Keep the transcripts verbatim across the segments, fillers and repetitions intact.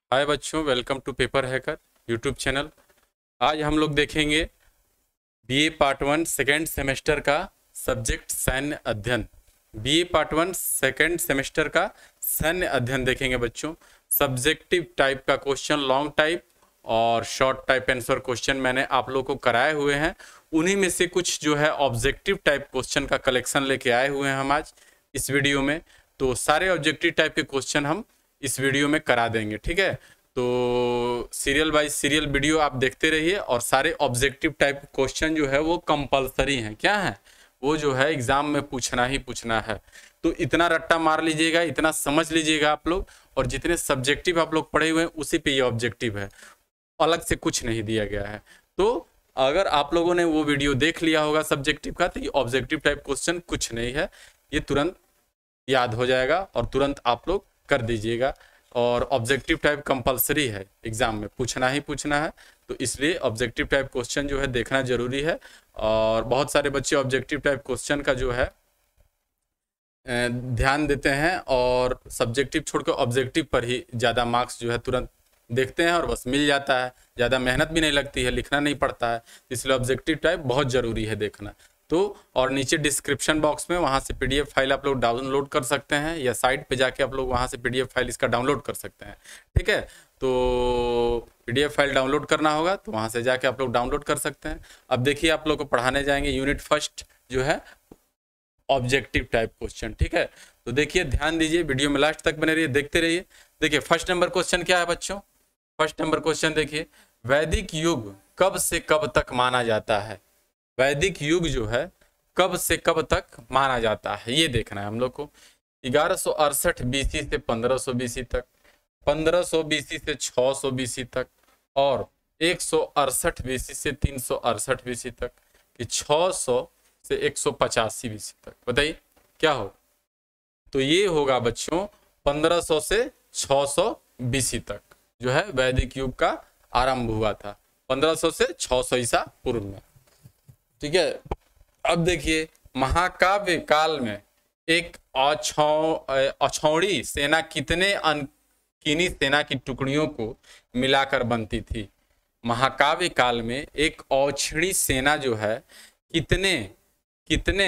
हाय बच्चों, welcome to paper hacker YouTube channel. आज हम लोग देखेंगे BA part one second semester का सब्जेक्ट सैन्य अध्ययन। BA part one second semester का सैन्य अध्ययन देखेंगे बच्चों। सब्जेक्टिव टाइप का क्वेश्चन, लॉन्ग टाइप और शॉर्ट टाइप आंसर क्वेश्चन मैंने आप लोग को कराए हुए हैं। उन्हीं में से कुछ जो है ऑब्जेक्टिव टाइप क्वेश्चन का कलेक्शन लेके आए हुए हैं हम आज इस वीडियो में। तो सारे ऑब्जेक्टिव टाइप के क्वेश्चन हम इस वीडियो में करा देंगे, ठीक है। तो सीरियल बाय सीरियल वीडियो आप देखते रहिए और सारे ऑब्जेक्टिव टाइप क्वेश्चन जो है वो कंपलसरी हैं। क्या है वो जो है एग्जाम में पूछना ही पूछना है। तो इतना रट्टा मार लीजिएगा, इतना समझ लीजिएगा आप लोग, और जितने सब्जेक्टिव आप लोग पढ़े हुए हैं उसी पे ये ऑब्जेक्टिव है, अलग से कुछ नहीं दिया गया है। तो अगर आप लोगों ने वो वीडियो देख लिया होगा सब्जेक्टिव का, तो ये ऑब्जेक्टिव टाइप क्वेश्चन कुछ नहीं है, ये तुरंत याद हो जाएगा और तुरंत आप लोग कर दीजिएगा। और ऑब्जेक्टिव टाइप कंपलसरी है, एग्जाम में पूछना ही पूछना है, तो इसलिए ऑब्जेक्टिव टाइप क्वेश्चन जो है देखना जरूरी है। और बहुत सारे बच्चे ऑब्जेक्टिव टाइप क्वेश्चन का जो है ध्यान देते हैं और सब्जेक्टिव छोड़कर ऑब्जेक्टिव पर ही ज़्यादा मार्क्स जो है तुरंत देखते हैं और बस मिल जाता है, ज़्यादा मेहनत भी नहीं लगती है, लिखना नहीं पड़ता है। इसलिए ऑब्जेक्टिव टाइप बहुत ज़रूरी है देखना। तो और नीचे डिस्क्रिप्शन बॉक्स में वहाँ से पीडीएफ फाइल आप लोग डाउनलोड कर सकते हैं, या साइट पे जाके आप लोग वहाँ से पीडीएफ फाइल इसका डाउनलोड कर सकते हैं, ठीक है। तो पीडीएफ फाइल डाउनलोड करना होगा तो वहाँ से जाके आप लोग डाउनलोड कर सकते हैं। अब देखिए, आप लोग को पढ़ाने जाएंगे यूनिट फर्स्ट जो है ऑब्जेक्टिव टाइप क्वेश्चन, ठीक है। तो देखिए, ध्यान दीजिए, वीडियो में लास्ट तक बने रहिए, देखते रहिए। देखिए फर्स्ट नंबर क्वेश्चन क्या है बच्चों। फर्स्ट नंबर क्वेश्चन देखिए, वैदिक युग कब से कब तक माना जाता है। वैदिक युग जो है कब से कब तक माना जाता है, ये देखना है हम लोग को। ग्यारह सौ अड़सठ बीसी से पंद्रह सौ बीसी तक, पंद्रह सौ बीसी से छह सौ बीसी तक, और एक सौ अड़सठ बीसी से तीन सौ अड़सठ बीसी तक, कि छह सौ से एक सौ पचासी बीसी तक। बताइए क्या हो। तो ये होगा बच्चों पंद्रह सौ से छह सौ बीसी तक जो है वैदिक युग का आरंभ हुआ था, पंद्रह सौ से छह सौ ईसा पूर्व में, ठीक है। अब देखिए, महाकाव्य काल में एक अछौड़ी सेना कितने अनकीनी सेना की टुकड़ियों को मिलाकर बनती थी। महाकाव्य काल में एक औछड़ी सेना जो है कितने कितने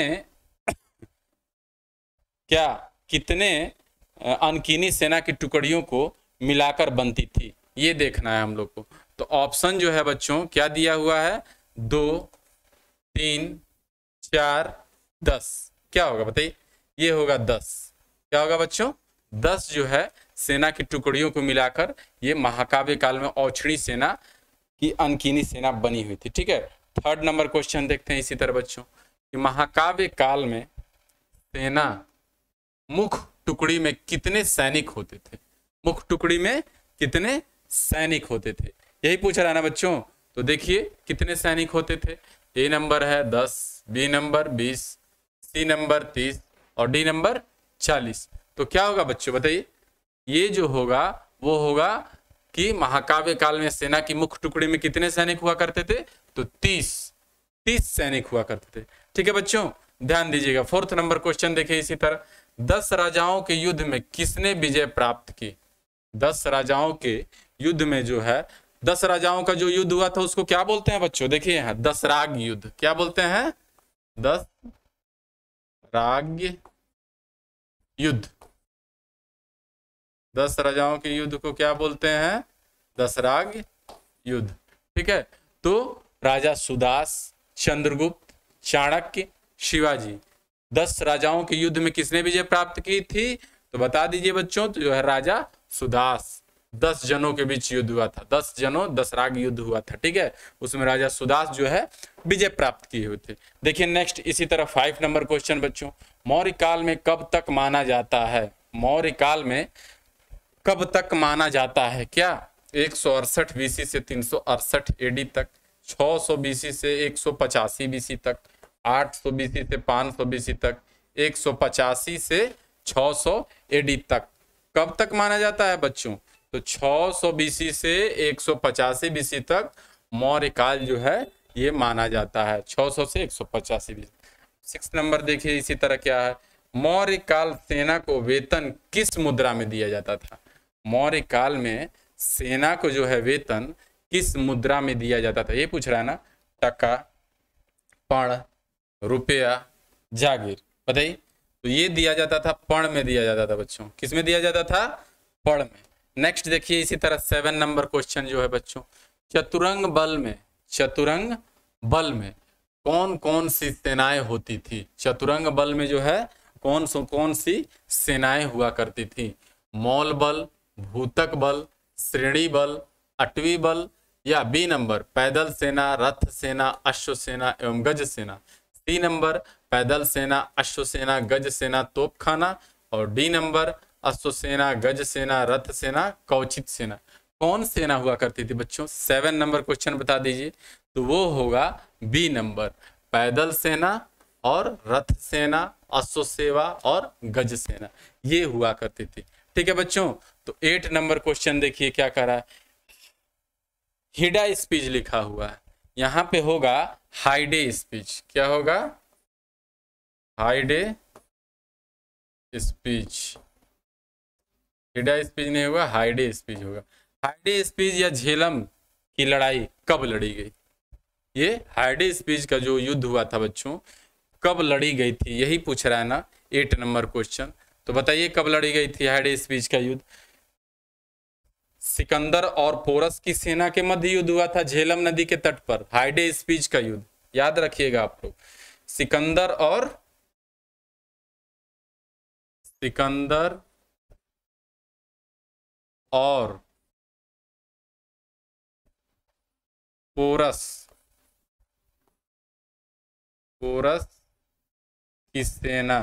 क्या कितने अनकीनी सेना की टुकड़ियों को मिलाकर बनती थी, ये देखना है हम लोग को। तो ऑप्शन जो है बच्चों क्या दिया हुआ है, दो, तीन, चार, दस। क्या होगा बताइए, ये होगा दस। क्या होगा बच्चों, दस जो है सेना की टुकड़ियों को मिलाकर ये महाकाव्य काल में औछड़ी सेना की अनकीनी सेना बनी हुई थी, ठीक है। थर्ड नंबर क्वेश्चन देखते हैं इसी तरह बच्चों, कि महाकाव्य काल में सेना मुख्य टुकड़ी में कितने सैनिक होते थे। मुख्य टुकड़ी में कितने सैनिक होते थे, यही पूछ रहा है ना बच्चों। तो देखिए कितने सैनिक होते थे। ए नंबर है दस, बी नंबर बीस, सी नंबर तीस और डी नंबर चालीस। तो क्या होगा बच्चों बताइए, ये जो होगा वो होगा कि महाकाव्य काल में सेना की मुख्य टुकड़ी में कितने सैनिक हुआ करते थे, तो तीस तीस सैनिक हुआ करते थे, ठीक है बच्चों, ध्यान दीजिएगा। फोर्थ नंबर क्वेश्चन देखिए इसी तरह, दस राजाओं के युद्ध में किसने विजय प्राप्त की। दस राजाओं के युद्ध में जो है, दस राजाओं का जो युद्ध हुआ था उसको क्या बोलते हैं बच्चों, देखिए यहाँ दसराग युद्ध। क्या बोलते हैं, दसराग युद्ध। दस राजाओं के युद्ध को क्या बोलते हैं, दसराग युद्ध, ठीक है। तो राजा सुदास, चंद्रगुप्त, चाणक्य, शिवाजी, दस राजाओं के युद्ध में किसने विजय प्राप्त की थी, तो बता दीजिए बच्चों। तो जो है राजा सुदास, दस जनों के बीच युद्ध हुआ था, दस जनों दसराग युद्ध हुआ था, ठीक है। उसमें राजा सुदास जो है विजय प्राप्त किए हुए थे। देखिए नेक्स्ट इसी तरह फाइव नंबर क्वेश्चन बच्चों, मौर्य काल में कब तक माना जाता है। मौर्य काल में कब तक माना जाता है, क्या एक सौ अड़सठ बीसी से तीन सौ अड़सठ एडी तक, छह सौ बीसी से एक सौ पचासी बीसी तक, आठ सौ बीसी से पाँच सौ बीसी तक, एक सौ पचासी से छह सौ एडी तक। कब तक माना जाता है बच्चों, तो छह सौ बीसी से एक सौ पचासी बीसी तक मौर्य काल जो है ये माना जाता है, छह सौ से एक सौ पचासी बीसी। सिक्स नंबर देखिए इसी तरह क्या है, मौर्य काल सेना को वेतन किस मुद्रा में दिया जाता था। मौर्य काल में सेना को जो है वेतन किस मुद्रा में दिया जाता था, ये पूछ रहा है ना, टका, पण, रुपया, जागीर, बताइए। तो ये दिया जाता था पण में दिया जाता था बच्चों, किस में दिया जाता था, पण में। नेक्स्ट देखिए इसी तरह सेवन नंबर क्वेश्चन जो है बच्चों, चतुरंग बल में, चतुरंग बल में कौन कौन सी सेनाएं होती थी, चतुरंग बल में जो है कौन सो कौन सी सेनाएं हुआ करती थी, मौल बल, भूतक बल, श्रेणी बल, अटवी बल, या बी नंबर पैदल सेना, रथ सेना, अश्व सेना एवं गज सेना, सी नंबर पैदल सेना, अश्व सेना, गज सेना, तोपखाना, और डी नंबर अश्व सेना, गज सेना, रथ सेना, कवचित सेना। कौन सेना हुआ करती थी बच्चों, सेवन नंबर क्वेश्चन बता दीजिए। तो वो होगा बी नंबर पैदल सेना और रथ सेना, अश्व सेवा और गज सेना, ये हुआ करती थी। ठीक है बच्चों, तो एट नंबर क्वेश्चन देखिए क्या कर रहा है, हिडा स्पीच लिखा हुआ है, यहां पे होगा हाइडे स्पीच, क्या होगा, हाइडे स्पीच, हिडा स्पीच नहीं होगा, हाइडे स्पीच होगा। हाइडे स्पीच या झेलम की लड़ाई कब लड़ी गई, ये हाइडे स्पीच का जो युद्ध हुआ था बच्चों, कब लड़ी गई थी, यही पूछ रहा है ना एट नंबर क्वेश्चन। तो बताइए कब लड़ी गई थी हाइडे स्पीच का युद्ध। सिकंदर और पोरस की सेना के मध्य युद्ध हुआ था झेलम नदी के तट पर, हाइडे स्पीच का युद्ध, याद रखिएगा आप लोग। सिकंदर और सिकंदर और पोरस पोरस की सेना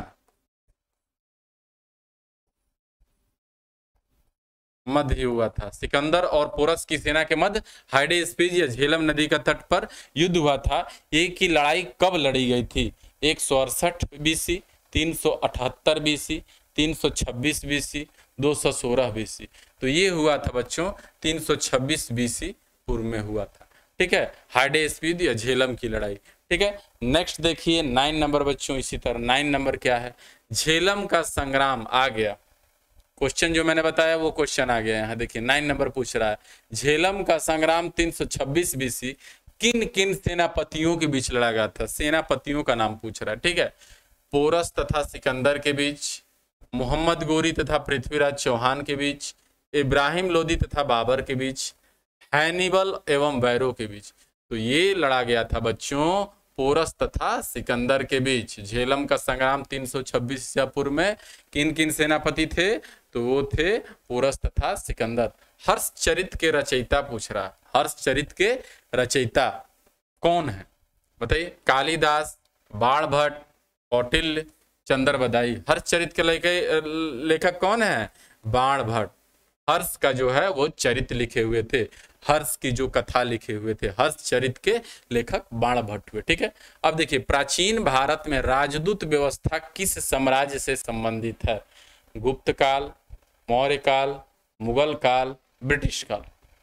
मध्य हुआ था, सिकंदर और पोरस की सेना के मध्य हाइडे स्पीच या झेलम नदी का तट पर युद्ध हुआ था। एक की लड़ाई कब लड़ी गई थी, एक सौ अड़सठ बीसी, तीन सौ अठहत्तर बीसी, तीन सौ छब्बीस बीसी, दो सौ सोलह बीसी। तो ये हुआ था बच्चों तीन सौ छब्बीस बीसी पूर्व में हुआ था। ठीक है, हाइडे स्पीच या झेलम की लड़ाई। ठीक है, नेक्स्ट देखिए नाइन नंबर बच्चों, इसी तरह नाइन नंबर क्या है, झेलम का संग्राम आ गया, क्वेश्चन जो मैंने बताया वो क्वेश्चन आ गया यहाँ देखिए, नाइन नंबर पूछ रहा है, झेलम का संग्राम तीन सौ छब्बीस बीसी किन किन सेनापतियों के बीच लड़ा गया था, सेनापतियों का नाम पूछ रहा है। ठीक है, पोरस तथा सिकंदर के बीच, मोहम्मद गोरी तथा पृथ्वीराज चौहान के बीच, इब्राहिम लोदी तथा बाबर के बीच, हैनिबल एवं वैरो के बीच। तो ये लड़ा गया था बच्चों पोरस तथा सिकंदर के बीच। झेलम का संग्राम तीन सौ छब्बीस ईसा पूर्व में किन किन सेनापति थे, तो वो थे पोरस तथा सिकंदर। हर्षचरित के रचयिता पूछ रहा है, हर्षचरित के रचयिता कौन है बताइए, कालिदास, बाणभट्ट, कौटिल्य, चंद्रबदाई। हर्षचरित के लेखक कौन है, बाणभट्ट। हर्ष का जो है वो चरित लिखे हुए थे, हर्ष की जो कथा लिखे हुए थे, हर्षचरित के लेखक बाणभट्ट हुए। ठीक है, अब देखिए प्राचीन भारत में राजदूत व्यवस्था किस साम्राज्य से संबंधित है, गुप्त काल, मौर्य काल, मुगल काल, ब्रिटिश काल।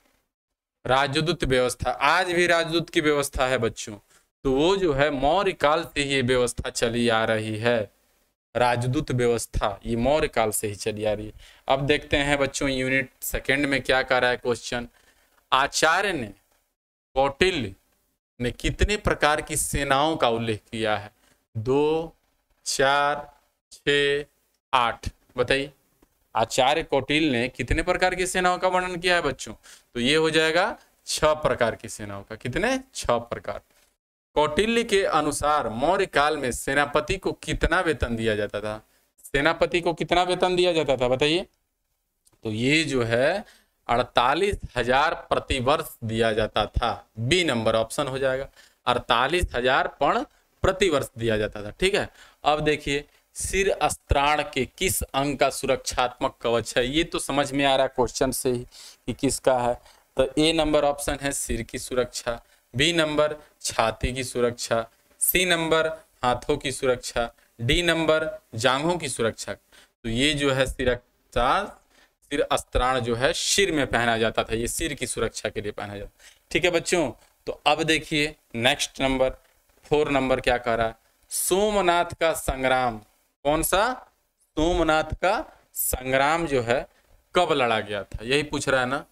राजदूत व्यवस्था, आज भी राजदूत की व्यवस्था है बच्चों, तो वो जो है मौर्य काल से ये व्यवस्था चली आ रही है, राजदूत व्यवस्था ये मौर्य काल से ही चली आ रही है। अब देखते हैं बच्चों यूनिट सेकंड में क्या कर रहा है क्वेश्चन, आचार्य ने, कौटिल्य ने कितने प्रकार की सेनाओं का उल्लेख किया है, दो, चार, छ, आठ, बताइए। आचार्य कौटिल्य ने कितने प्रकार की सेनाओं का वर्णन किया है बच्चों, तो ये हो जाएगा छह प्रकार की सेनाओं का, कितने, छह प्रकार। कौटिल्य के अनुसार मौर्य काल में सेनापति को कितना वेतन दिया जाता था, सेनापति को कितना वेतन दिया जाता था बताइए, तो ये जो है अड़तालीस हजार प्रति वर्ष दिया जाता था, बी नंबर ऑप्शन हो जाएगा, अड़तालीस हजार पण प्रति वर्ष दिया जाता था। ठीक है, अब देखिए सिर अस्त्राण के किस अंग का सुरक्षात्मक कवच है, ये तो समझ में आ रहा है क्वेश्चन से ही कि किसका है, तो ए नंबर ऑप्शन है सिर की सुरक्षा, बी नंबर छाती की सुरक्षा, सी नंबर हाथों की सुरक्षा, डी नंबर जांघों की सुरक्षा। तो ये जो है सिर सिर अस्त्राण जो है सिर में पहना जाता था, ये सिर की सुरक्षा के लिए पहना जाता। ठीक है बच्चों, तो अब देखिए नेक्स्ट नंबर फोर नंबर क्या कह रहा है, सोमनाथ का संग्राम, कौन सा, सोमनाथ का संग्राम जो है कब लड़ा गया था, यही पूछ रहा है ना,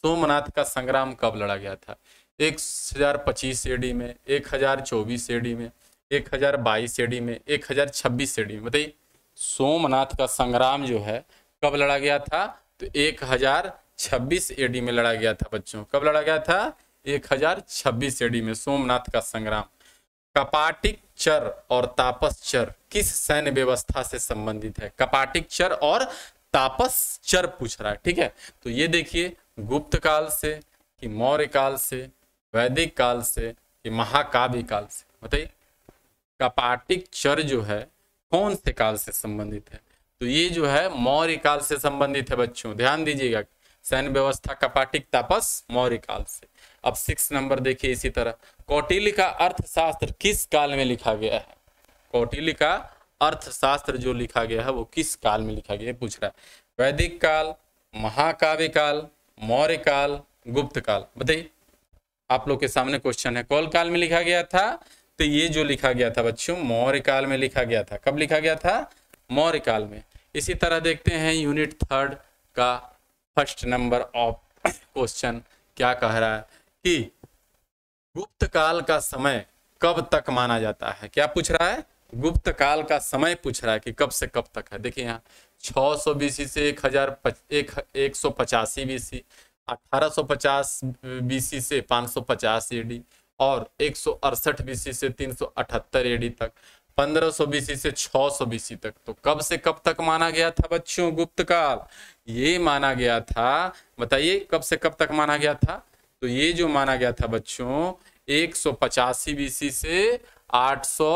सोमनाथ का संग्राम कब लड़ा गया था? एक हजार पच्चीस एडी में, एक हजार चौबीस एडी में, एक हजार बाईस एडी में, एक हजार छब्बीस एडी में? बताइए सोमनाथ का संग्राम जो है कब लड़ा गया था? तो एक हजार छब्बीस एडी में लड़ा गया था बच्चों। कब लड़ा गया था? एक हजार छब्बीस एडी में सोमनाथ का संग्राम। कपाटिक चर और तापस चर किस सैन्य व्यवस्था से संबंधित है? कपाटिक चर और तापस चर पूछ रहा है, ठीक है। तो ये देखिए गुप्त काल से कि मौर्य काल से, वैदिक काल से कि महाकाव्य काल से? बताइए कपाटिक चर जो है कौन से काल से संबंधित है? तो ये जो है मौर्य काल से संबंधित है बच्चों, ध्यान दीजिएगा। सैन्य व्यवस्था कपाटिक तापस मौर्य काल से। अब सिक्स नंबर देखिए इसी तरह, कौटिल्य का अर्थशास्त्र किस काल में लिखा गया है? कौटिल्य का अर्थशास्त्र जो लिखा गया है वो किस काल में लिखा गया है पूछ रहा है। वैदिक काल, महाकाव्य काल, मौर्य काल, गुप्त काल? बताइए आप लोग के सामने क्वेश्चन है। कौन काल में लिखा गया था? तो ये जो लिखा गया था बच्चों मौर्य काल में लिखा गया था। कब लिखा गया था? मौर्य काल में। इसी तरह देखते हैं यूनिट थर्ड का फर्स्ट नंबर ऑफ क्वेश्चन क्या कह रहा है कि गुप्त काल का समय कब तक माना जाता है? क्या पूछ रहा है? गुप्त काल का समय पूछ रहा है कि कब से कब तक है। देखिए यहाँ छह सौ बीसी से एक हजार एक एक सौ पचासी बीसी, अठारह सौ पचास बीसी से पाँच सौ पचास एडी और एक सौ अड़सठ बीसी से तीन सौ अठहत्तर एडी तक, पंद्रह सौ बीसी से छह सौ बीसी तक। तो कब से कब तक माना गया था बच्चों गुप्त काल? ये माना गया था, बताइए कब से कब तक माना गया था? तो ये जो माना गया था बच्चों एक सौ पचासी बीसी से आठ सौ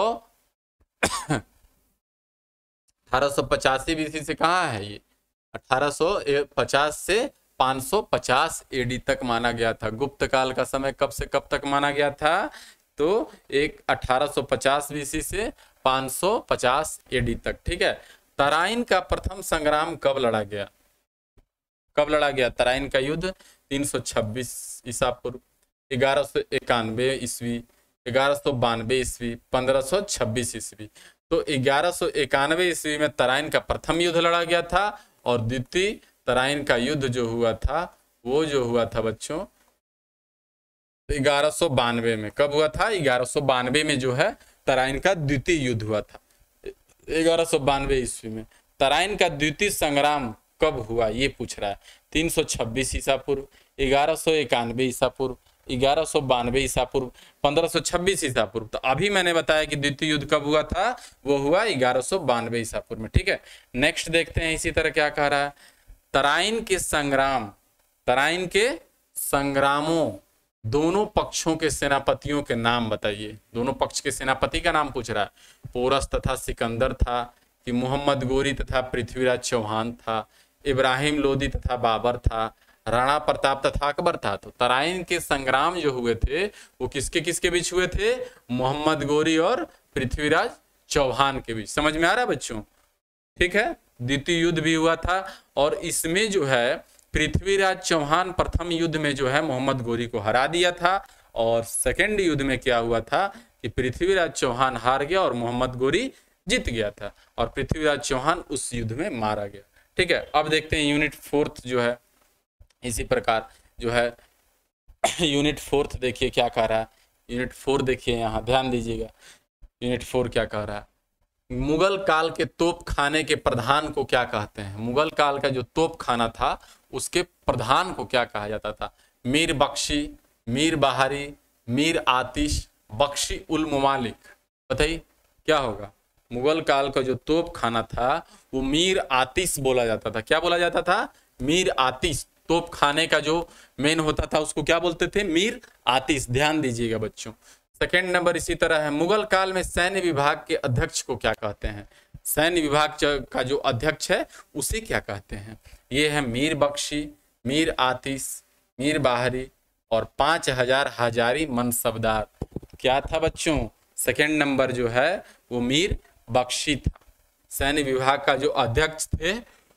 अठारह सौ पचासी बीसी से कहाँ है ये? अठारह सौ पचास से पाँच सौ पचास एडी तक माना गया था। गुप्त काल का समय कब से कब तक माना गया था? तो एक अठारह सौ पचास बीसी से पाँच सौ पचास एडी तक, ठीक है। तराइन का प्रथम संग्राम कब लड़ा गया? कब लड़ा गया तराइन का युद्ध? तीन सौ छब्बीस ईसा पूर्व, ग्यारह सौ इक्यानवे ईस्वी, ग्यारह सौ बानवे ईस्वी, पंद्रह सौ छब्बीस ईस्वी। तो ग्यारह सौ इक्यानवे ईस्वी में तराइन का प्रथम युद्ध लड़ा गया था और द्वितीय तराइन का युद्ध जो हुआ था वो जो हुआ था बच्चों ग्यारह सौ बानवे में। कब हुआ था? ग्यारह सौ बानवे में जो है तराइन का द्वितीय युद्ध हुआ था ग्यारह सौ बानवे ईस्वी में। तराइन का द्वितीय संग्राम कब हुआ ये पूछ रहा है। तीन सौ छब्बीस ईसा पूर्व, ग्यारह सौ इक्यानवे ईसा पूर्व, ग्यारह सौ बानवे ईसा पूर्व, पंद्रह सौ छब्बीस ईसा पूर्व। तो अभी मैंने बताया कि द्वितीय युद्ध कब हुआ था, वो हुआ ग्यारह सौ बानवे ईसा पूर्व में, ठीक है। नेक्स्ट देखते हैं इसी तरह क्या कह रहा है। तराइन के संग्राम, तराइन के संग्रामों दोनों पक्षों के सेनापतियों के नाम बताइए। दोनों पक्ष के सेनापति का नाम पूछ रहा है। पोरस तथा सिकंदर था कि मोहम्मद गोरी तथा पृथ्वीराज चौहान था, इब्राहिम लोदी तथा बाबर था, राणा प्रताप तथा अकबर था। तो तराइन के संग्राम जो हुए थे वो किसके किसके बीच हुए थे? मोहम्मद गोरी और पृथ्वीराज चौहान के बीच। समझ में आ रहा है बच्चों? ठीक है। द्वितीय युद्ध भी हुआ था और इसमें जो है पृथ्वीराज चौहान प्रथम युद्ध में जो है मोहम्मद गोरी को हरा दिया था और सेकेंड युद्ध में क्या हुआ था कि पृथ्वीराज चौहान हार गया और मोहम्मद गोरी जीत गया था और पृथ्वीराज चौहान उस युद्ध में मारा गया। ठीक है। अब देखते हैं यूनिट फोर्थ जो है इसी प्रकार जो है यूनिट फोर्थ देखिए क्या कह रहा है। यूनिट फोर देखिए, यहाँ ध्यान दीजिएगा। यूनिट फोर क्या कह रहा है। मुगल काल के तोप खाने के प्रधान को क्या कहते हैं? मुगल काल का जो तोप खाना था उसके प्रधान को क्या कहा जाता था? मीर बख्शी, मीर बहारी, मीर आतिश, बख्शी उल ममालिक। बताइए क्या होगा? मुगल काल का जो तोप खाना था वो मीर आतिश बोला जाता था। क्या बोला जाता था? मीर आतिश। तोप खाने का जो मेन होता था उसको क्या बोलते थे? मीर आतिश। ध्यान दीजिएगा बच्चों। सेकेंड नंबर इसी तरह है, मुगल काल में सैन्य विभाग के अध्यक्ष को क्या कहते हैं? सैन्य विभाग का जो अध्यक्ष है उसे क्या कहते हैं? ये है मीर बख्शी, मीर आतिश, मीर बाहरी और पांच हजार हजारी मनसबदार। क्या था बच्चों? सेकेंड नंबर जो है वो मीर बख्शी था। सैन्य विभाग का जो अध्यक्ष थे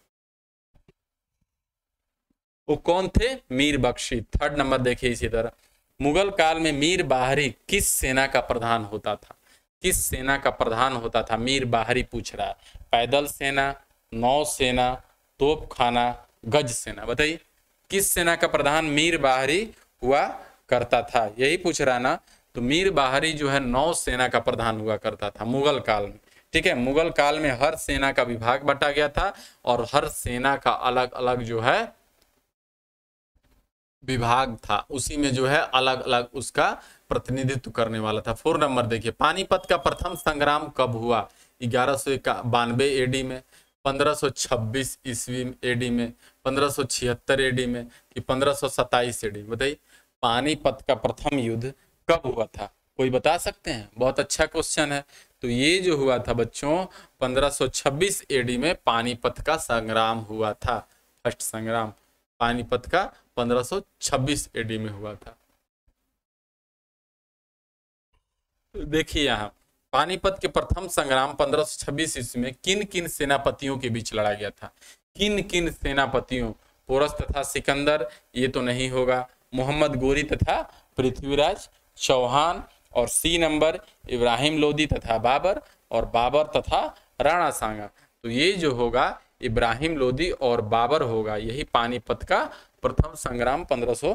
वो कौन थे? मीर बख्शी। थर्ड नंबर देखिए इसी तरह, मुगल काल में मीर बाहरी किस सेना का प्रधान होता था? किस सेना का प्रधान होता था? मीर बाहरी पूछ रहा है। पैदल सेना, नौ सेना, तोप खाना, गज सेना। बताइए किस सेना का प्रधान मीर बाहरी हुआ करता था, यही पूछ रहा ना। तो मीर बाहरी जो है नौ सेना का प्रधान हुआ करता था मुगल काल में। ठीक है, मुगल काल में हर सेना का विभाग बटा गया था और हर सेना का अलग अलग जो है विभाग था, उसी में जो है अलग अलग उसका प्रतिनिधित्व करने वाला था। फोर नंबर देखिए, पानीपत का प्रथम संग्राम कब हुआ? ग्यारह सौ बानवे एडी में, पंद्रह सौ छब्बीस ईस्वी एडी में, पंद्रह सौ छिहत्तर एडी में कि पंद्रह सौ सत्ताईस एडी में? बताइए, पानीपत का प्रथम युद्ध कब हुआ था? कोई बता सकते हैं? बहुत अच्छा क्वेश्चन है। तो ये जो हुआ था बच्चों पंद्रह सौ छब्बीस एडी में पानीपत का संग्राम हुआ था। फर्स्ट संग्राम पानीपत का पंद्रह सौ छब्बीस एडी में हुआ था। देखिए यहाँ पानीपत के प्रथम संग्राम पंद्रह सौ छब्बीस ईस्वी में किन किन सेनापतियों के बीच लड़ा गया था? किन किन सेनापतियों? पोरस तथा सिकंदर, ये तो नहीं होगा। मोहम्मद गोरी तथा पृथ्वीराज चौहान, और सी नंबर इब्राहिम लोदी तथा बाबर, और बाबर तथा राणा सांगा। तो ये जो होगा इब्राहिम लोदी और बाबर होगा। यही पानीपत का प्रथम संग्राम पंद्रह सौ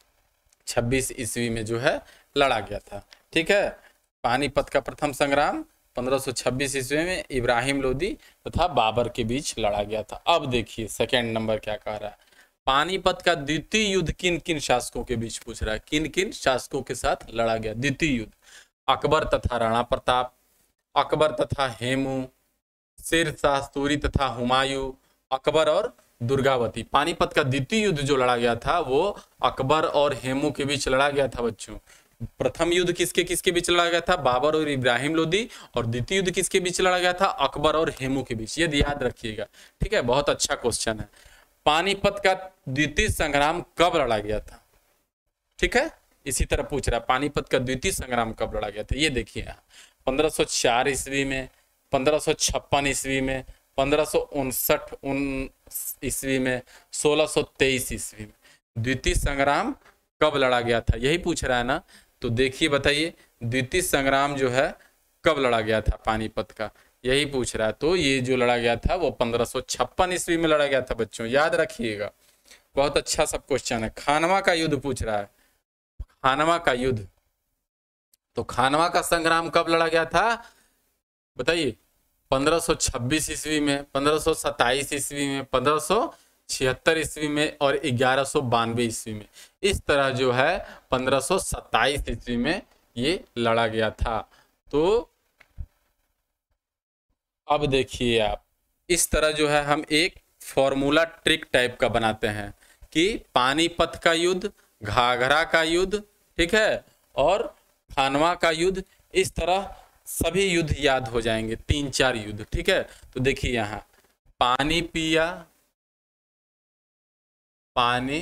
छब्बीस ईस्वी में जो है लड़ा गया था। ठीक है, पानीपत का प्रथम संग्राम पंद्रह सौ छब्बीस ईस्वी में इब्राहिम लोदी तथा बाबर के बीच लड़ा गया था। अब देखिए सेकेंड नंबर क्या कह रहा है, पानीपत का द्वितीय युद्ध किन किन शासकों के बीच पूछ रहा है, किन किन शासकों के साथ लड़ा गया द्वितीय युद्ध? अकबर तथा राणा प्रताप, अकबर तथा हेमू, शेर शाह सूरी तथा हुमायूं, अकबर और दुर्गावती। पानीपत का द्वितीय युद्ध जो लड़ा गया था वो अकबर और हेमू के बीच लड़ा गया था बच्चों। प्रथम युद्ध किसके किसके बीच लड़ा गया था? बाबर और इब्राहिम लोदी। और द्वितीय युद्ध किसके बीच लड़ा गया था? अकबर और हेमू के बीच। ये याद रखिएगा। ठीक है, बहुत अच्छा क्वेश्चन है। पानीपत का द्वितीय संग्राम कब लड़ा गया था? ठीक है, इसी तरह पूछ रहा है पानीपत का द्वितीय संग्राम कब लड़ा गया था। ये देखिए यहाँ पंद्रह सौ चार ईस्वी में, पंद्रह सौ छप्पन ईस्वी में, पंद्रह सौ उनसठ उन ईस्वी में, सोलह सौ तेईस ईस्वी में। द्वितीय संग्राम कब लड़ा गया था, यही पूछ रहा है ना। तो देखिए बताइए द्वितीय संग्राम जो है कब लड़ा गया था पानीपत का, यही पूछ रहा है। तो ये जो लड़ा गया था वो पंद्रह सौ छप्पन ईस्वी में लड़ा गया था बच्चों, याद रखिएगा। बहुत अच्छा सब क्वेश्चन है। खानवा का युद्ध पूछ रहा है, खानवा का युद्ध। तो खानवा का संग्राम कब लड़ा गया था बताइए? पंद्रह सौ छब्बीस ईस्वी में, पंद्रह सौ सत्ताईस ईस्वी में, पंद्रह सौ छिहत्तर ईस्वी में और ग्यारह सौ बानवे ईस्वी में। इस तरह जो है पंद्रह सौ सत्ताईस ईस्वी में ये लड़ा गया था। तो अब देखिए आप, इस तरह जो है हम एक फॉर्मूला ट्रिक टाइप का बनाते हैं कि पानीपत का युद्ध, घाघरा का युद्ध, ठीक है, और खानवा का युद्ध, इस तरह सभी युद्ध याद हो जाएंगे, तीन चार युद्ध। ठीक है, तो देखिए यहाँ पानी पिया, पानी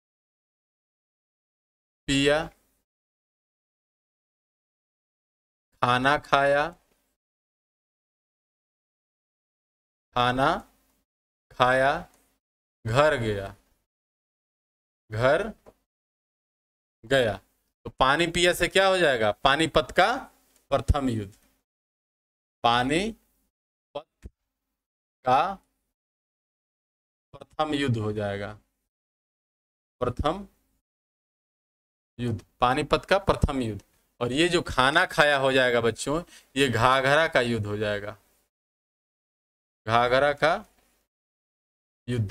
पिया, खाना खाया, खाना खाया, घर गया, घर गया। तो पानी पिया से क्या हो जाएगा? पानीपत का प्रथम युद्ध। पानीपत का प्रथम युद्ध हो जाएगा, प्रथम युद्ध, पानीपत का प्रथम युद्ध। और ये जो खाना खाया हो जाएगा बच्चों, ये घाघरा का युद्ध हो जाएगा, घाघरा का युद्ध।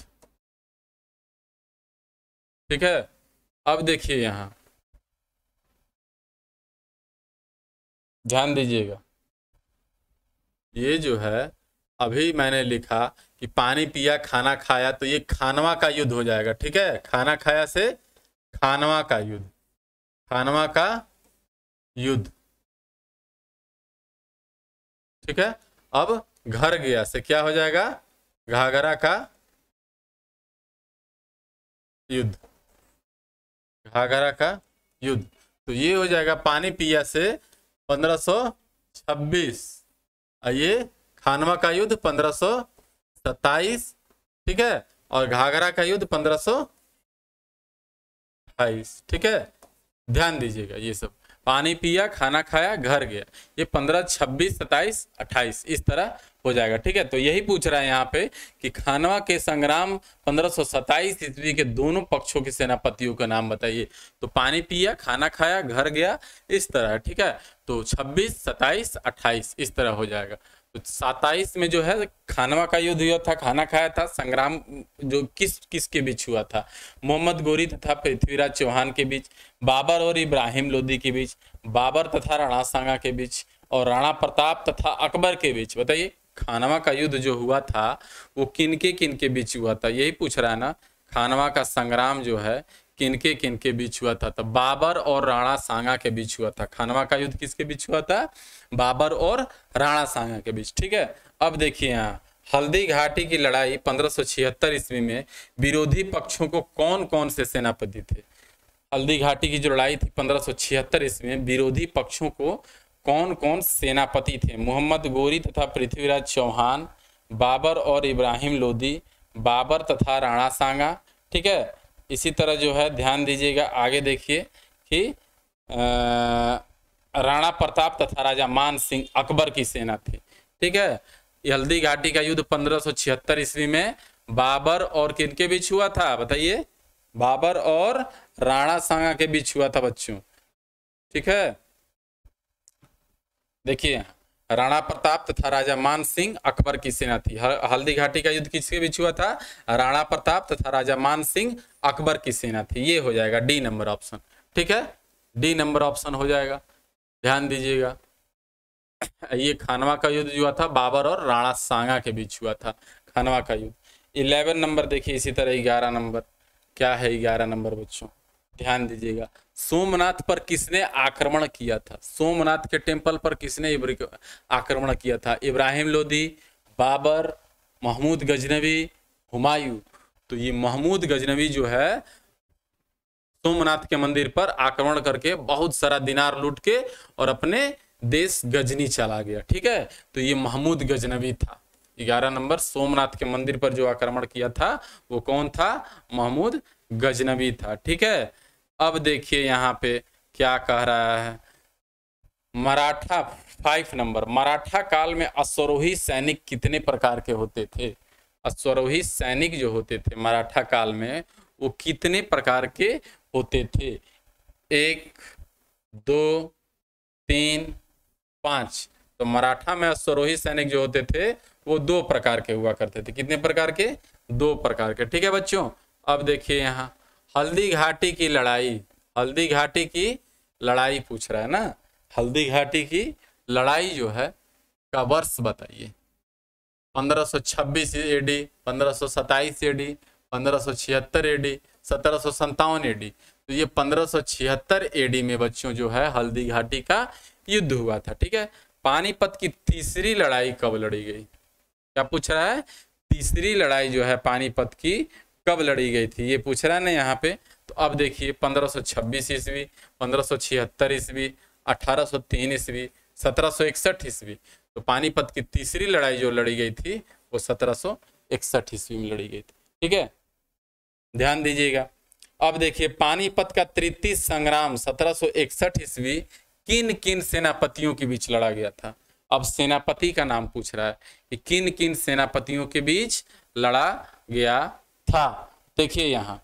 ठीक है, अब देखिए यहां ध्यान दीजिएगा, ये जो है अभी मैंने लिखा कि पानी पिया, खाना खाया, तो ये खानवा का युद्ध हो जाएगा। ठीक है, खाना खाया से खानवा का युद्ध, खानवा का युद्ध। ठीक है, अब घर गया से क्या हो जाएगा? घाघरा का युद्ध, घाघरा का युद्ध। तो ये हो जाएगा पानी पिया से पंद्रह सौ छब्बीस, ये खानवा का युद्ध पंद्रह सौ सत्ताईस, ठीक है, और घाघरा का युद्ध पंद्रह सौ अट्ठाईस। ठीक है, ध्यान दीजिएगा ये सब। पानी पिया, खाना खाया, घर गया। ये पंद्रह, छब्बीस, सत्ताईस, अट्ठाईस इस तरह हो जाएगा। ठीक है, तो यही पूछ रहा है यहाँ पे कि खानवा के संग्राम पंद्रह सौ सत्ताईस ईस्वी के दोनों पक्षों के सेनापतियों का नाम बताइए। तो पानी पिया, खाना खाया, घर गया, इस तरह। ठीक है, तो छब्बीस, सत्ताईस, अट्ठाईस इस तरह हो जाएगा। तो सत्ताईस में जो है खानवा का युद्ध हुआ था, खाना खाया था। संग्राम जो किस किस के बीच हुआ था? मोहम्मद गोरी तथा पृथ्वीराज चौहान के बीच, बाबर और इब्राहिम लोदी के बीच, बाबर तथा राणा सांगा के बीच, और राणा प्रताप तथा अकबर के बीच। बताइए खानवा का युद्ध जो हुआ था वो किनके किनके बीच हुआ था? यही पूछ रहा है ना, खानवा का संग्राम जो है किनके किनके बीच हुआ था? तो बाबर और राणा सांगा के बीच हुआ था। खानवा का युद्ध किसके बीच हुआ था? बाबर और राणा सांगा के बीच। ठीक है, अब देखिए यहाँ हल्दी घाटी की लड़ाई पंद्रह सौ छिहत्तर ईस्वी में विरोधी पक्षों को कौन कौन से सेनापति थे? हल्दी घाटी की जो लड़ाई थी पंद्रह सौ छिहत्तर ईस्वी में विरोधी पक्षों को कौन कौन सेनापति थे? मोहम्मद गोरी तथा पृथ्वीराज चौहान, बाबर और इब्राहिम लोदी, बाबर तथा राणा सांगा। ठीक है, इसी तरह जो है ध्यान दीजिएगा आगे देखिए कि राणा प्रताप तथा राजा मान सिंह अकबर की सेना थी। ठीक है, हल्दी घाटी का युद्ध पंद्रह सौ छिहत्तर ईस्वी में बाबर और किनके बीच हुआ था? बताइए, बाबर और राणा सांगा के बीच हुआ था बच्चों। ठीक है, देखिए राणा प्रताप तथा राजा मान सिंह अकबर की सेना थी। हल्दी घाटी का युद्ध किसके बीच हुआ था? राणा प्रताप तथा राजा मान सिंह अकबर की सेना थी। ये हो जाएगा डी नंबर ऑप्शन। ठीक है, डी नंबर ऑप्शन हो जाएगा, ध्यान दीजिएगा। ये खानवा का युद्ध जो हुआ था बाबर और राणा सांगा के बीच हुआ था, खानवा का युद्ध। इलेवन नंबर देखिए, इसी तरह ग्यारह नंबर क्या है? ग्यारह नंबर बच्चों ध्यान दीजिएगा, सोमनाथ पर किसने आक्रमण किया था? सोमनाथ के टेम्पल पर किसने आक्रमण किया था? इब्राहिम लोदी, बाबर, महमूद गजनवी, हुमायूं। तो ये महमूद गजनवी जो है सोमनाथ के मंदिर पर आक्रमण करके बहुत सारा दिनार लूट के और अपने देश गजनी चला गया। ठीक है, तो ये महमूद गजनवी था। ग्यारह नंबर सोमनाथ के मंदिर पर जो आक्रमण किया था वो कौन था? महमूद गजनवी था। ठीक है, अब देखिए यहाँ पे क्या कह रहा है, मराठा फाइव नंबर, मराठा काल में अश्वरोही सैनिक कितने प्रकार के होते थे? अश्वरोही सैनिक जो होते थे मराठा काल में वो कितने प्रकार के होते थे? एक, दो, तीन, पांच। तो मराठा में अश्वरोही सैनिक जो होते थे वो दो प्रकार के हुआ करते थे। कितने प्रकार के? दो प्रकार के। ठीक है बच्चों, अब देखिए यहाँ हल्दी घाटी की लड़ाई, हल्दी घाटी की लड़ाई पूछ रहा है ना, हल्दी घाटी की लड़ाई जो है का वर्ष बताइए। पंद्रह सौ छब्बीस एडी, पंद्रह सौ सत्ताईस एडी, पंद्रह सौ छिहत्तर एडी, सत्रह सौ संतावन एडी। तो ये पंद्रह सौ छिहत्तर एडी में बच्चों जो है हल्दी घाटी का युद्ध हुआ था। ठीक है, पानीपत की तीसरी लड़ाई कब लड़ी गई? क्या पूछ रहा है? तीसरी लड़ाई जो है पानीपत की कब लड़ी गई थी, ये पूछ रहा है ना यहाँ पे। तो अब देखिए पंद्रह सौ छब्बीस ईस्वी, पंद्रह सौ छिहत्तर ईस्वी, अठारह सौ तीन ईस्वी, सत्रह सौ इकसठ ईस्वी। तो पानीपत की तीसरी लड़ाई जो लड़ी गई थी वो सत्रह सौ इकसठ ईस्वी में लड़ी गई थी। ठीक है, ध्यान दीजिएगा। अब देखिए पानीपत का तृतीय संग्राम सत्रह सौ इकसठ ईस्वी किन किन सेनापतियों के बीच लड़ा गया था? अब सेनापति का नाम पूछ रहा है कि किन किन सेनापतियों के बीच लड़ा गया था। देखिए यहाँ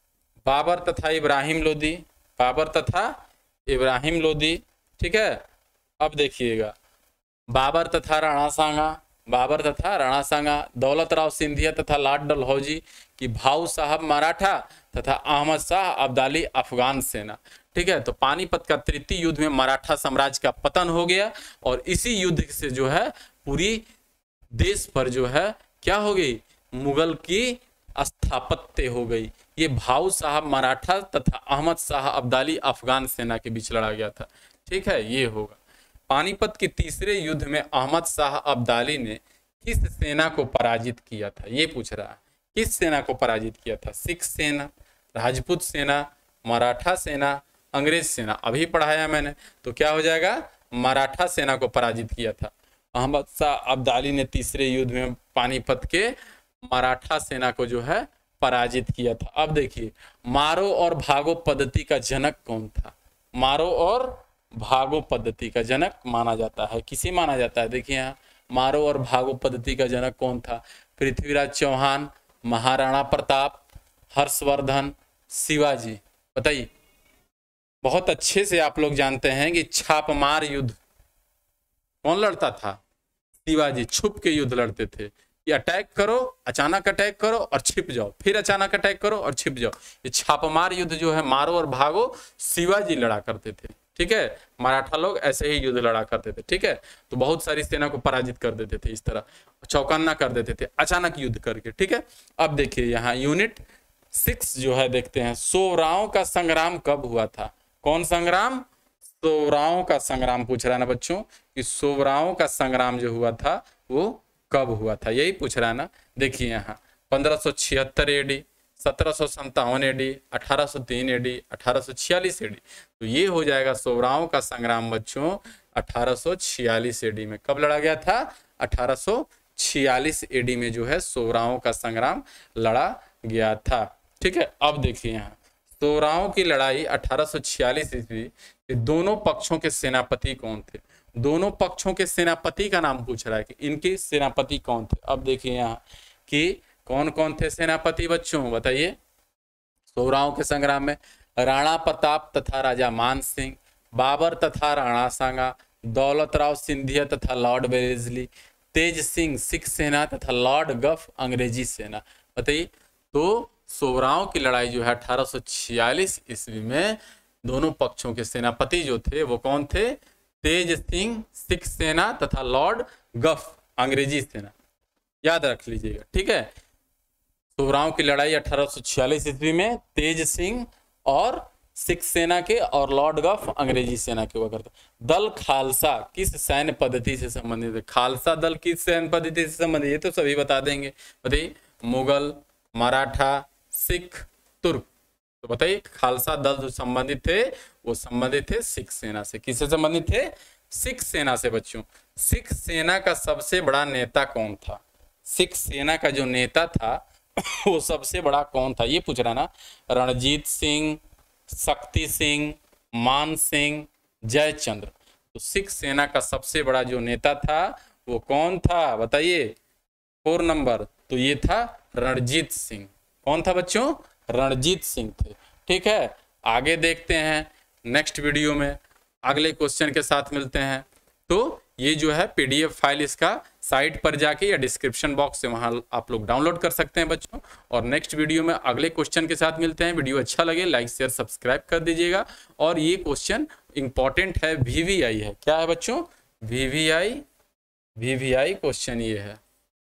बाबर तथा इब्राहिम लोदी, बाबर तथा इब्राहिम लोदी। ठीक है, अब देखिएगा बाबर तथा राणा सांगा, बाबर तथा राणा सांगा, दौलत राव सिंधिया तथा लाड डलहौजी की भाऊ साहब मराठा तथा अहमद शाह अब्दाली अफगान सेना। ठीक है, तो पानीपत का तृतीय युद्ध में मराठा साम्राज्य का पतन हो गया और इसी युद्ध से जो है पूरी देश पर जो है क्या हो गई? मुगल की स्थापत्य हो गई। ये भाऊ साहब मराठा तथा अहमद शाह अब्दाली अफगान सेना के बीच लड़ा गया था। ठीक है, ये होगा। पानीपत के तीसरे युद्ध में अहमद शाह अब्दाली ने किस सेना को पराजित किया था? ये पूछ रहा है, किस सेना को पराजित किया था? सिख सेना, राजपूत सेना, मराठा सेना, अंग्रेज सेना। अभी पढ़ाया मैंने, तो क्या हो जाएगा? मराठा सेना को पराजित किया था अहमद शाह अब्दाली ने तीसरे युद्ध में पानीपत के मराठा सेना को जो है पराजित किया था। अब देखिए मारो और भागो पद्धति का जनक कौन था? मारो और भागो पद्धति का जनक माना जाता है। किसे माना जाता है? देखिए यहाँ मारो और भागो पद्धति का जनक कौन था? पृथ्वीराज चौहान, महाराणा प्रताप, हर्षवर्धन, शिवाजी। बताइए। बहुत अच्छे से आप लोग जानते हैं कि छापमार युद्ध कौन लड़ता था? शिवाजी। छुप के युद्ध लड़ते थे। ये अटैक करो, अचानक अटैक करो और छिप जाओ, फिर अचानक अटैक करो और छिप जाओ। ये छापमार युद्ध जो है मारो और भागो शिवाजी लड़ा करते थे। ठीक है, मराठा लोग ऐसे ही युद्ध लड़ा करते थे। ठीक है, तो बहुत सारी सेना को पराजित कर देते थे, इस तरह चौकन्ना कर देते थे अचानक युद्ध करके। ठीक है, अब देखिए यहाँ यूनिट सिक्स जो है देखते हैं, सोवराओं का संग्राम कब हुआ था? कौन संग्राम? सोवराओं का संग्राम पूछ रहा है ना बच्चों, कि सोवराओं का संग्राम जो हुआ था वो कब हुआ था, यही पूछ रहा है ना। देखिए यहाँ पंद्रह सौ छिहत्तर एडी, सत्रह सौ संतावन एडी, अठारह सौ तीन एडी, अठारह सौ छियालीस एडी। तो ये हो जाएगा सोवराओं का संग्राम बच्चों अठारह सौ छियालीस एडी में। कब लड़ा गया था? अठारह सौ छियालीस एडी में जो है सोवराओं का संग्राम लड़ा गया था। ठीक है, अब देखिए यहाँ सोवराओं की लड़ाई अठारह सौ छियालीस ईस्वी, दोनों पक्षों के सेनापति कौन थे? दोनों पक्षों के सेनापति का नाम पूछ रहा है कि इनके सेनापति कौन थे। अब देखिए यहाँ कि कौन कौन थे सेनापति बच्चों, बताइए। सोवराओं के संग्राम में राणा प्रताप तथा राजा मान सिंह, बाबर तथा राणा सांगा, दौलत राव सिंधिया तथा लॉर्ड वेलेस्ली, तेज सिंह सिख सेना तथा लॉर्ड गफ अंग्रेजी सेना। बताइए। तो सोवराओं की लड़ाई जो है अठारह सौ छियालीस ईस्वी में दोनों पक्षों के सेनापति जो थे वो कौन थे? तेज सिंह सिख सेना तथा लॉर्ड गफ अंग्रेजी सेना, याद रख लीजिएगा। ठीक है, सोवराओं की लड़ाई अठारह सौ छियालीस ईस्वी में तेज सिंह और सिख सेना के और लॉर्ड गफ अंग्रेजी सेना के हुआ करता। दल खालसा किस सैन्य पद्धति से संबंधित है? खालसा दल किस सैन्य पद्धति से संबंधित? ये तो सभी बता देंगे। बताइए। मुगल, मराठा, सिख, तुर्क। तो बताइए खालसा दल जो संबंधित थे वो संबंधित थे सिख सेना से। किससे संबंधित थे? सिख सेना से बच्चों। सिख सेना का सबसे बड़ा नेता कौन था? सिख सेना का जो नेता था वो सबसे बड़ा कौन था, ये पूछ रहा ना। रणजीत सिंह, शक्ति सिंह, मान सिंह, जयचंद्र। तो सिख सेना का सबसे बड़ा जो नेता था वो कौन था? बताइए। फोर नंबर, तो ये था रणजीत सिंह। कौन था बच्चों? रणजीत सिंह थे। ठीक है, आगे देखते हैं नेक्स्ट वीडियो में, अगले क्वेश्चन के साथ मिलते हैं। तो ये जो है पीडीएफ फाइल इसका साइट पर जाके या डिस्क्रिप्शन बॉक्स से वहां आप लोग डाउनलोड कर सकते हैं बच्चों। और नेक्स्ट वीडियो में अगले क्वेश्चन के साथ मिलते हैं। वीडियो अच्छा लगे लाइक शेयर सब्सक्राइब कर दीजिएगा। और ये क्वेश्चन इंपॉर्टेंट है, वीवीआई है। क्या है बच्चों? वीवीआई। वीवीआई क्वेश्चन ये है।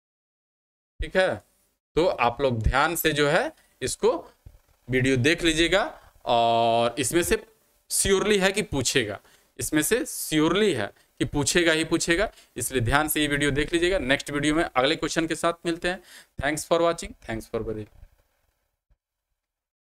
ठीक है, तो आप लोग ध्यान से जो है इसको वीडियो देख लीजिएगा। और इसमें से श्योरली है कि पूछेगा, इसमें से श्योरली है कि पूछेगा ही पूछेगा, इसलिए ध्यान से ये वीडियो देख लीजिएगा। नेक्स्ट वीडियो में अगले क्वेश्चन के साथ मिलते हैं। Thanks for watching, thanks for watching.